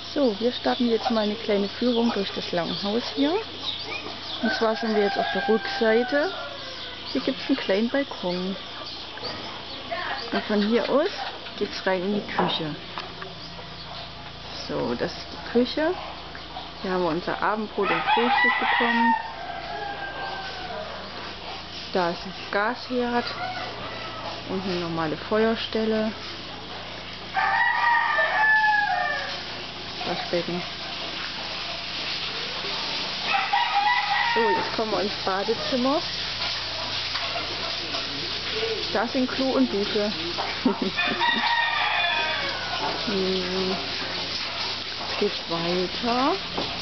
So, wir starten jetzt mal eine kleine Führung durch das Langhaus hier. Und zwar sind wir jetzt auf der Rückseite. Hier gibt es einen kleinen Balkon. Und von hier aus geht es rein in die Küche. So, das ist die Küche. Hier haben wir unser Abendbrot und Frühstück bekommen. Da ist ein Gasherd und eine normale Feuerstelle. Waschbecken. So, jetzt kommen wir ins Badezimmer. Da sind Klo und Dusche. Jetzt geht's weiter.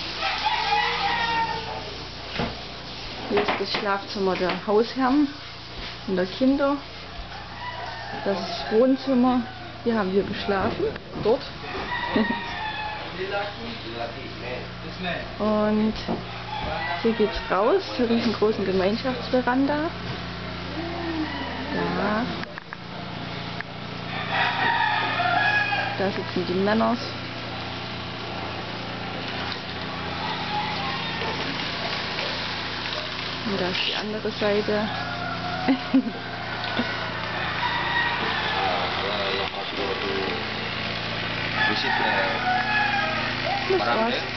Hier ist das Schlafzimmer der Hausherren und der Kinder. Das ist das Wohnzimmer. Hier haben wir geschlafen. Dort. Und hier geht's raus zur riesengroßen Gemeinschaftsveranda. Ja. Da sitzen die Männer. Und da ist die andere Seite. Das war's.